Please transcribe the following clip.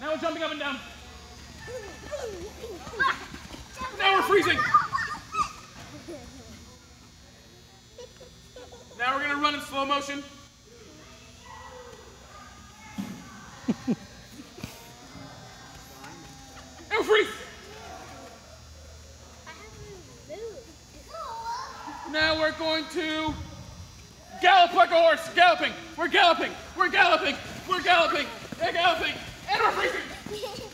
Now we're jumping up and down. Now we're freezing. Now we're gonna run in slow motion. And freeze. Now we're going to gallop like a horse. Galloping. We're galloping. We're galloping. We're galloping. We're galloping. And we're freezing.